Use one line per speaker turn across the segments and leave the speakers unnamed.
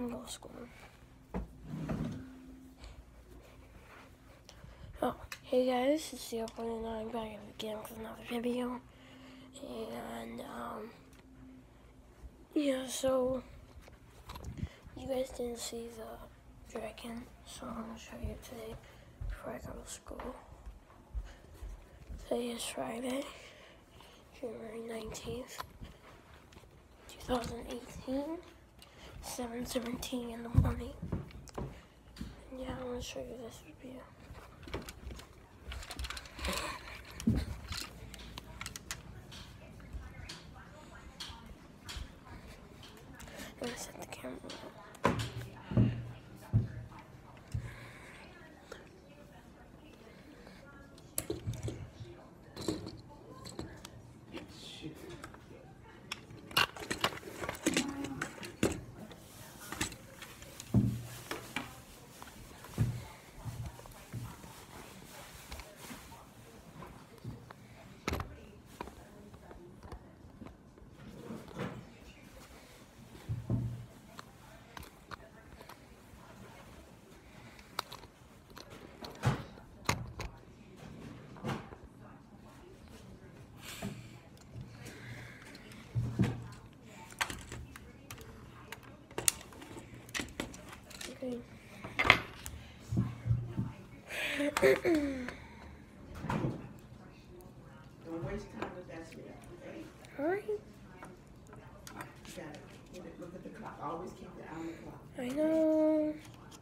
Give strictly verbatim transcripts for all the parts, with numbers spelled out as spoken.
I'm gonna go to school. Oh, hey guys, it's zero point nine back again with another video. And, um, yeah, so, you guys didn't see the dragon, so I'm gonna show you today before I go to school. Today is Friday, January nineteenth, two thousand eighteen, seven seventeen in the morning. And yeah, I'm gonna show you this video. I'm gonna set the camera up. Okay.
Don't waste time with that stuff, okay?
Alright.
You gotta get it, look at the clock. Always keep the eye on the clock.
I know.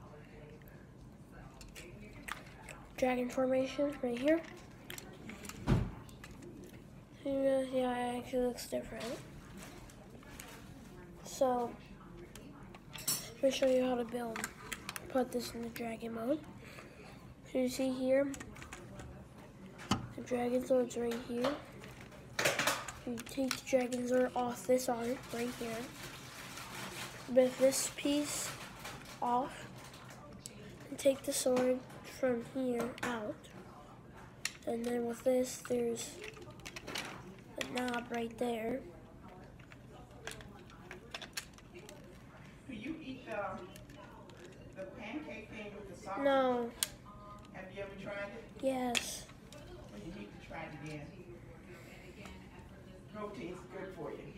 Dragon formation right here. Yeah, yeah, it actually looks different. So, let me show you how to build. Put this in the dragon mode. So you see here, the dragon sword's right here. You take the dragon sword off this arm right here. With this piece off, and take the sword from here out. And then with this, there's a knob right there.
Do you eat the, the pancake thing with the sauce?
No.
Have you ever tried it?
Yes.
Well, you need to try it again. Protein's good for you.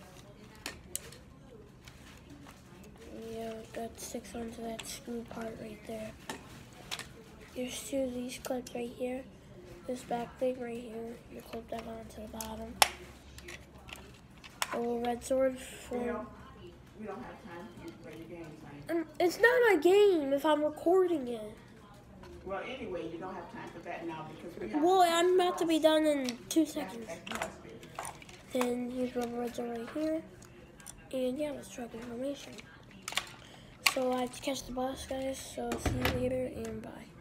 Yeah, that sticks onto that screw part right there. There's two of these clips right here. This back thing right here. You clip that onto the bottom. A little red sword for...
We don't, we don't have time for you to play your games, honey.
Um, it's not a game if I'm recording it.
Well, anyway, you don't have time for that now because we have...
Well, I'm about to be done in two
That's,
seconds.
that's, that's good.
Then here's rubber red sword right here. And yeah, let's try information. So I have to catch the bus, guys. So see you later and bye.